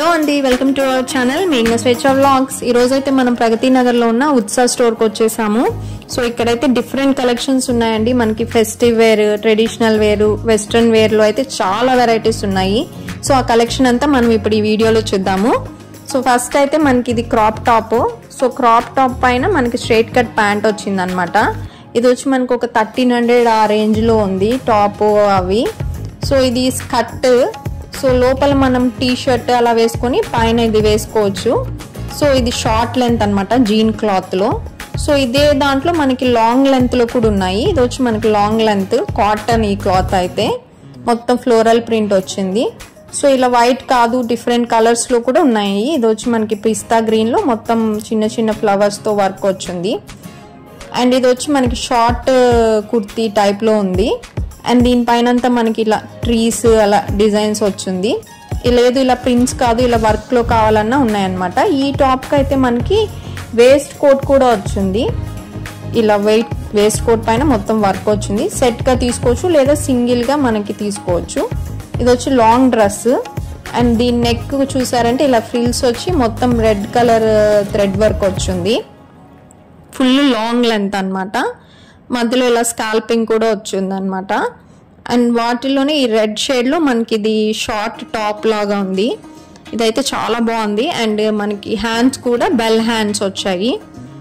Hello అండి, welcome to our channel మేఘ్నా Swechha vlogs. ఈ రోజు అయితే మనం ప్రగతి నగర్ లో ఉన్న ఉత్సా స్టోర్ కి వచ్చేసాము. సో ఇక్కడైతే డిఫరెంట్ కలెక్షన్స్ ఉన్నాయండి. మనకి festive wear, traditional wear, western wear లో అయితే చాలా వెరైటీస్ ఉన్నాయి. సో ఆ కలెక్షన్ అంతా మనం ఇప్పుడు ఈ వీడియోలో చూద్దాము. సో ఫస్ట్ అయితే మనకి ఇది crop top. So crop top పైన మనకి స్ట్రైట్ కట్ ప్యాంట్ వచ్చింది అనమాట. ఇది వచ్చి మనకు ఒక 1300 ఆ రేంజ్ లో ఉంది టాప్ అవి. సో ఇది స్కర్ట్. సో లోపల మనం టీ షర్ట్ అలా వేసుకొని పైన ఇది వేసుకోవచ్చు. సో ఇది షార్ట్ లెంత్ అనమాట, జీన్ క్లాత్ లో. సో ఇదే దాంట్లో మనకి లాంగ్ లెంత్ లో కూడా ఉన్నాయి. ఇది వచ్చి మనకి లాంగ్ లెంత్ కాటన్. ఈ క్లాత్ అయితే మొత్తం ఫ్లోరల్ ప్రింట్ వచ్చింది. సో ఇలా వైట్ కాదు, డిఫరెంట్ కలర్స్ లో కూడా ఉన్నాయి. ఇది వచ్చి మనకి పిస్తా గ్రీన్ లో మొత్తం చిన్న చిన్న ఫ్లవర్స్ తో వర్క్ వచ్చింది. అండ్ ఇది వచ్చి మనకి షార్ట్ కుర్తీ టైప్ లో ఉంది. అండ్ దీనిపైన అంతా మనకి ఇలా ట్రీస్ అలా డిజైన్స్ వచ్చింది. లేదు ఇలా ప్రింట్స్ కాదు, ఇలా వర్క్ లో కావాలన్నా ఉన్నాయన్నమాట. ఈ టాప్ కి అయితే మనకి వేస్ట్ కోట్ కూడా వచ్చింది. ఇలా వేస్ట్ కోట్ పైన మొత్తం వర్క్ వచ్చింది. సెట్ గా తీసుకోవచ్చు లేదా సింగిల్ గా మనకి తీసుకోవచ్చు. ఇది వచ్చి లాంగ్ డ్రెస్. అండ్ దీని నెక్ చూసారంటే ఇలా ఫ్రిల్స్ వచ్చి మొత్తం రెడ్ కలర్ థ్రెడ్ వర్క్ వచ్చింది. ఫుల్ లాంగ్ లెంత్ అనమాట. మధ్యలో ఇలా స్కాల్పింగ్ కూడా వచ్చింది అనమాట. అండ్ వాటిలోనే ఈ రెడ్ షేడ్ లో మనకి ఇది షార్ట్ టాప్ లాగా ఉంది. ఇదైతే చాలా బాగుంది. అండ్ మనకి హ్యాండ్స్ కూడా బెల్ హ్యాండ్స్ వచ్చాయి.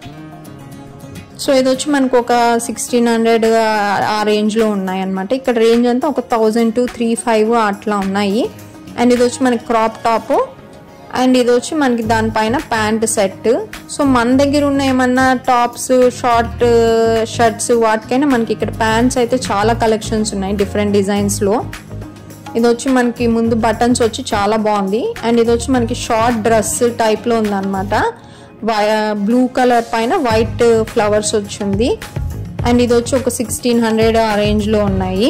సో ఇది వచ్చి మనకు ఒక 1600 ఆ రేంజ్ లో ఉన్నాయి అనమాట. ఇక్కడ రేంజ్ అంతా ఒక 1000 to 3500 అట్లా ఉన్నాయి. అండ్ ఇది వచ్చి మనకి క్రాప్ టాప్. అండ్ ఇది వచ్చి మనకి దానిపైన ప్యాంట్ సెట్. సో మన దగ్గర ఉన్న ఏమన్నా టాప్స్, షార్ట్ షర్ట్స్ వాటికైనా మనకి ఇక్కడ ప్యాంట్స్ అయితే చాలా కలెక్షన్స్ ఉన్నాయి డిఫరెంట్ డిజైన్స్ లో. ఇది వచ్చి మనకి ముందు బటన్స్ వచ్చి చాలా బాగుంది. అండ్ ఇది వచ్చి మనకి షార్ట్ డ్రెస్ టైప్ లో ఉంది అనమాట. బ్లూ కలర్ పైన వైట్ ఫ్లవర్స్ వచ్చింది. అండ్ ఇది వచ్చి ఒక 1600 ఆ రేంజ్ లో ఉన్నాయి.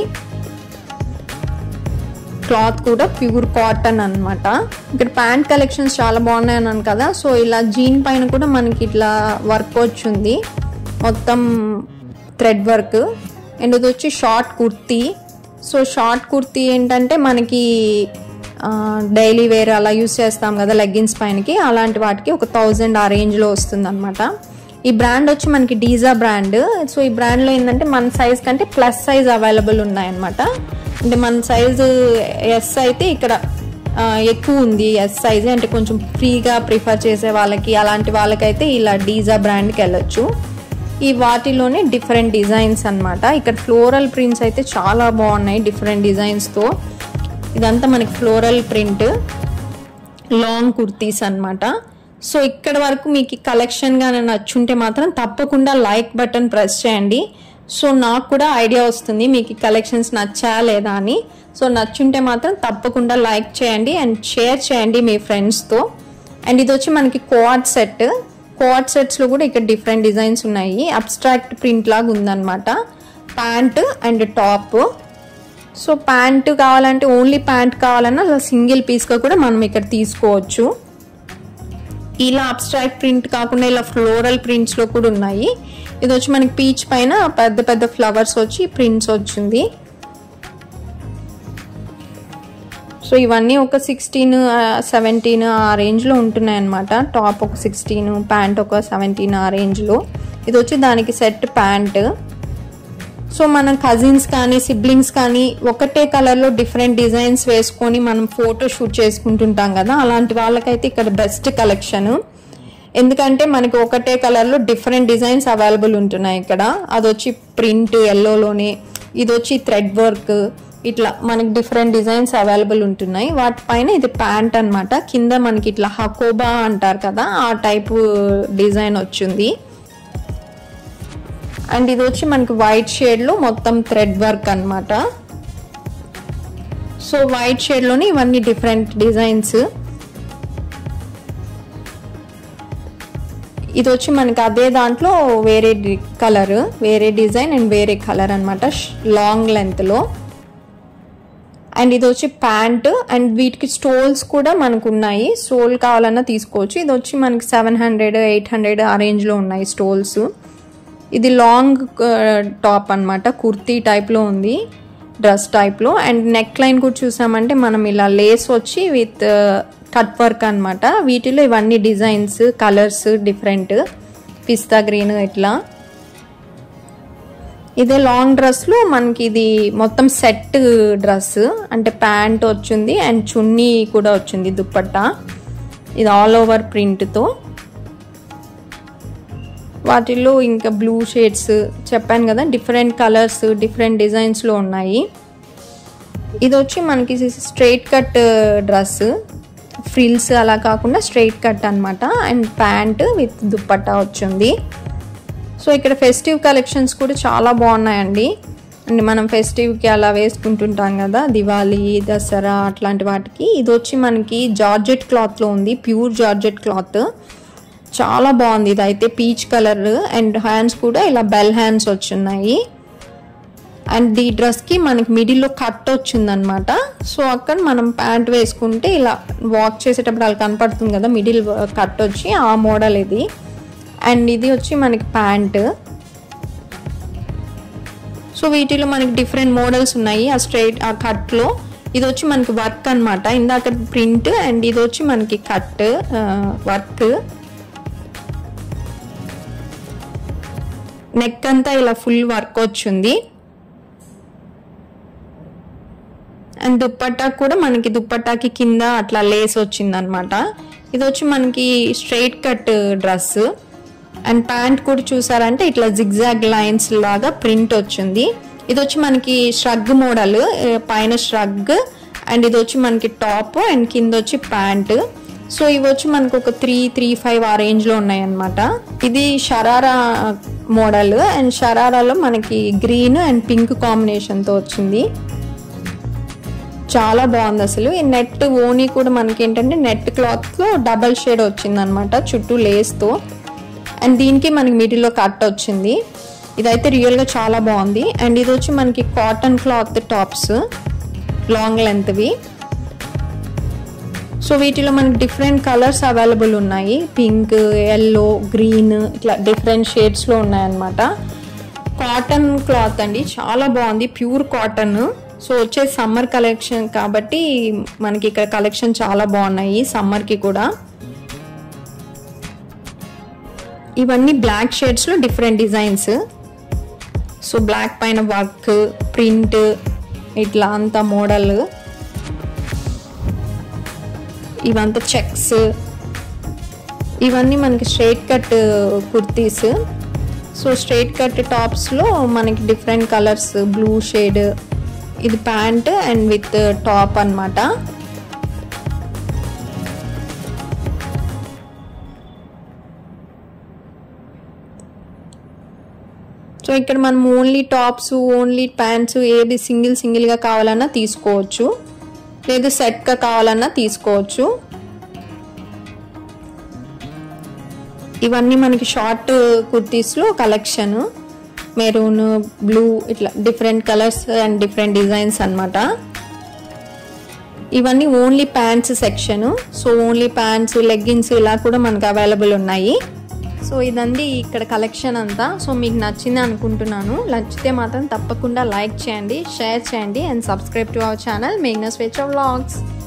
క్లాత్ కూడా ప్యూర్ కాటన్ అనమాట. ఇక్కడ ప్యాంట్ కలెక్షన్స్ చాలా బాగున్నాయి అన్నాను కదా. సో ఇలా జీన్ పైన కూడా మనకి ఇట్లా వర్క్ వచ్చింది, మొత్తం థ్రెడ్ వర్క్. అండ్ ఇది వచ్చి short kurti. So short kurti ఏంటంటే మనకి డైలీ వేర్ అలా యూస్ చేస్తాం కదా లెగ్గిన్స్ పైనకి, అలాంటి వాటికి ఒక 1000 ఆ రేంజ్ లో వస్తుంది అనమాట. ఈ బ్రాండ్ వచ్చి మనకి డీజా బ్రాండ్. సో ఈ బ్రాండ్ లో ఏంటంటే మన సైజ్ కంటే ప్లస్ సైజ్ అవైలబుల్ ఉన్నాయన్నమాట. అంటే మన సైజు ఎస్ అయితే ఇక్కడ ఎక్కువ ఉంది. ఎస్ సైజ్ అంటే కొంచెం ఫ్రీగా ప్రిఫర్ చేసే వాళ్ళకి, అలాంటి వాళ్ళకైతే ఇలా డీజా బ్రాండ్కి వెళ్ళొచ్చు. ఈ వాటిలోనే డిఫరెంట్ డిజైన్స్ అనమాట. ఇక్కడ ఫ్లోరల్ ప్రింట్స్ అయితే చాలా బాగున్నాయి డిఫరెంట్ డిజైన్స్తో. ఇదంతా మనకి ఫ్లోరల్ ప్రింట్ లాంగ్ కుర్తీస్ అనమాట. సో ఇక్కడ వరకు మీకు కలెక్షన్గా నచ్చుంటే మాత్రం తప్పకుండా లైక్ బటన్ ప్రెస్ చేయండి. సో నాకు కూడా ఐడియా వస్తుంది మీకు కలెక్షన్స్ నచ్చా లేదా అని. సో నచ్చుంటే మాత్రం తప్పకుండా లైక్ చేయండి అండ్ షేర్ చేయండి మీ ఫ్రెండ్స్తో. అండ్ ఇది వచ్చి మనకి కోఆర్డ్ సెట్. కోఆర్డ్ సెట్స్లో కూడా ఇక్కడ డిఫరెంట్ డిజైన్స్ ఉన్నాయి. అబ్స్ట్రాక్ట్ ప్రింట్ లాగా ఉందన్నమాట. Pant and top. So pant కావాలంటే ఓన్లీ ప్యాంట్ కావాలన్నా సింగిల్ పీస్గా కూడా మనం ఇక్కడ తీసుకోవచ్చు. ఇలా అబ్స్ట్రాక్ట్ ప్రింట్ కాకుండా ఇలా ఫ్లోరల్ ప్రింట్స్లో కూడా ఉన్నాయి. ఇది వచ్చి మనకి పీచ్ పైన పెద్ద పెద్ద ఫ్లవర్స్ వచ్చి ప్రింట్స్ వచ్చింది. సో ఇవన్నీ ఒక 16, 17 ఆ రేంజ్లో ఉంటున్నాయి అన్నమాట. టాప్ ఒక 16, ప్యాంట్ ఒక 17 ఆ రేంజ్లో. ఇది వచ్చి దానికి సెట్ ప్యాంట్. సో మనం కజిన్స్ కానీ సిబ్లింగ్స్ కానీ ఒకటే కలర్లో డిఫరెంట్ డిజైన్స్ వేసుకొని మనం ఫోటో షూట్ చేసుకుంటుంటాం కదా, అలాంటి వాళ్ళకైతే ఇక్కడ బెస్ట్ కలెక్షన్. ఎందుకంటే మనకి ఒకటే కలర్లో డిఫరెంట్ డిజైన్స్ అవైలబుల్ ఉంటున్నాయి ఇక్కడ. అది వచ్చి ప్రింట్ ఎల్లోలోనే, ఇది వచ్చి థ్రెడ్ వర్క్, ఇట్లా మనకి డిఫరెంట్ డిజైన్స్ అవైలబుల్ ఉంటున్నాయి. వాటిపైన ఇది ప్యాంట్ అనమాట. కింద మనకి ఇట్లా హకోబా అంటారు కదా, ఆ టైపు డిజైన్ వచ్చింది. అండ్ ఇది వచ్చి మనకి వైట్ షేడ్లో మొత్తం థ్రెడ్ వర్క్ అనమాట. సో వైట్ షేడ్లోనే ఇవన్నీ డిఫరెంట్ డిజైన్స్. ఇది వచ్చి మనకి అదే దాంట్లో వేరే కలర్, వేరే డిజైన్ అండ్ వేరే కలర్ అనమాట, లాంగ్ లెంత్లో. అండ్ ఇది వచ్చి ప్యాంట్. అండ్ వీటికి స్టోల్స్ కూడా మనకు ఉన్నాయి. స్టోల్ కావాలన్నా తీసుకోవచ్చు. ఇది వచ్చి మనకి 700, 800 ఆ రేంజ్లో ఉన్నాయి స్టోల్స్. ఇది లాంగ్ టాప్ అనమాట, కుర్తీ టైప్లో ఉంది. డ్రెస్ టైప్లో. అండ్ నెక్ లైన్ కూడా చూసామంటే మనం ఇలా లేస్ వచ్చి విత్ కట్ వర్క్ అనమాట. వీటిలో ఇవన్నీ designs, colours different, pista green ఇట్లా. ఇదే లాంగ్ డ్రెస్లో మనకి ఇది మొత్తం సెట్ డ్రెస్, అంటే ప్యాంట్ వచ్చింది అండ్ చున్నీ కూడా వచ్చింది, దుప్పట్టా. ఇది ఆల్ ఓవర్ ప్రింట్తో. వాటిల్లో ఇంకా బ్లూ షేడ్స్ చెప్పాను కదా, డిఫరెంట్ కలర్స్ డిఫరెంట్ డిజైన్స్లో ఉన్నాయి. ఇది వచ్చి మనకి స్ట్రైట్ కట్ డ్రెస్, ఫ్రిల్స్ అలా కాకుండా స్ట్రైట్ కట్ అనమాట. అండ్ ప్యాంట్ విత్ దుప్పట్టా వచ్చింది. సో ఇక్కడ ఫెస్టివ్ కలెక్షన్స్ కూడా చాలా బాగున్నాయండి. అండ్ మనం ఫెస్టివ్కి అలా వేసుకుంటుంటాం కదా, దివాళీ, దసరా అట్లాంటి వాటికి. ఇది వచ్చి మనకి జార్జెట్ క్లాత్లో ఉంది, ప్యూర్ జార్జెట్ క్లాత్. చాలా బాగుంది. ఇది అయితే పీచ్ కలర్ అండ్ హ్యాండ్స్ కూడా ఇలా బెల్ హ్యాండ్స్ వచ్చున్నాయి. అండ్ ఈ డ్రెస్కి మనకి మిడిల్లో కట్ వచ్చిందనమాట. సో అక్కడ మనం ప్యాంట్ వేసుకుంటే ఇలా వాక్ చేసేటప్పుడు అలా కనపడుతుంది కదా, మిడిల్ కట్ వచ్చి ఆ మోడల్ ఇది. అండ్ ఇది వచ్చి మనకి ప్యాంట్. సో వీటిలో మనకి డిఫరెంట్ మోడల్స్ ఉన్నాయి ఆ స్ట్రైట్ ఆ కట్లో. ఇది వచ్చి మనకి వర్క్ అనమాట, ఇందాక ప్రింట్ అండ్ ఇది వచ్చి మనకి కట్ వర్క్. నెక్ అంతా ఇలా ఫుల్ వర్క్ వచ్చింది. అండ్ దుప్పట్టా కూడా మనకి దుప్పట్టాకి కింద అట్లా లేస్ వచ్చింది అనమాట. ఇది వచ్చి మనకి straight cut dress. And pant కూడా చూసారంటే ఇట్లా జిగ్జాగ్ లైన్స్ లాగా ప్రింట్ వచ్చింది. ఇది వచ్చి మనకి ష్రగ్ మోడల్, పైన ష్రగ్ అండ్ ఇది వచ్చి మనకి టాప్ అండ్ కింద వచ్చి ప్యాంట్. సో ఇవి వచ్చి మనకు ఒక 3-5 ఆ రేంజ్లో ఉన్నాయి అనమాట. ఇది షరారా మోడల్ అండ్ షరారాలో మనకి గ్రీన్ అండ్ పింక్ కాంబినేషన్తో వచ్చింది. చాలా బాగుంది అసలు. ఈ నెట్ ఓనీ కూడా మనకి ఏంటంటే నెట్ క్లాత్లో డబల్ షేడ్ వచ్చింది అనమాట, చుట్టూ లేస్తో. అండ్ దీనికి మనకి మిడిల్లో కట్ వచ్చింది. ఇదైతే రియల్గా చాలా బాగుంది. అండ్ ఇది వచ్చి మనకి కాటన్ క్లాత్ టాప్స్, లాంగ్ లెంత్వి. సో వీటిలో మనకి డిఫరెంట్ కలర్స్ అవైలబుల్ ఉన్నాయి, పింక్, ఎల్లో, గ్రీన్ ఇట్లా డిఫరెంట్ షేడ్స్లో ఉన్నాయన్నమాట. కాటన్ క్లాత్ అండి, చాలా బాగుంది, ప్యూర్ కాటన్. సో వచ్చే సమ్మర్ కలెక్షన్ కాబట్టి మనకి ఇక్కడ కలెక్షన్ చాలా బాగున్నాయి సమ్మర్కి కూడా. ఇవన్నీ బ్లాక్ షేడ్స్లో డిఫరెంట్ డిజైన్స్. సో బ్లాక్ పైన వర్క్, ప్రింట్ ఇట్లా అంతా మోడల్. ఇవంతా చెక్స్. ఇవన్నీ మనకి straight cut kurtis. So straight cut టాప్స్లో మనకి డిఫరెంట్ కలర్స్, బ్లూ షేడ్, ఇది ప్యాంట్ అండ్ విత్ టాప్ అన్నమాట. సో ఇక్కడ మనం ఓన్లీ టాప్స్, ఓన్లీ ప్యాంట్స్ ఏది సింగిల్గా కావాలన్నా తీసుకోవచ్చు, లేదు సెట్గా కావాలన్నా తీసుకోవచ్చు. ఇవన్నీ మనకి షార్ట్ కుర్తీస్లో కలెక్షన్, మెరూన్, బ్లూ ఇట్లా different colours and different designs అన్నమాట. ఇవన్నీ only pants section. So only pants, leggings ఇలా కూడా మనకు అవైలబుల్ ఉన్నాయి. సో ఇదండి ఇక్కడ కలెక్షన్ అంతా. సో మీకు నచ్చింది అనుకుంటున్నాను. నచ్చితే మాత్రం తప్పకుండా లైక్ చేయండి, షేర్ చేయండి and subscribe to our channel మేఘ్నా స్వేచ్ఛ వ్లాగ్స్.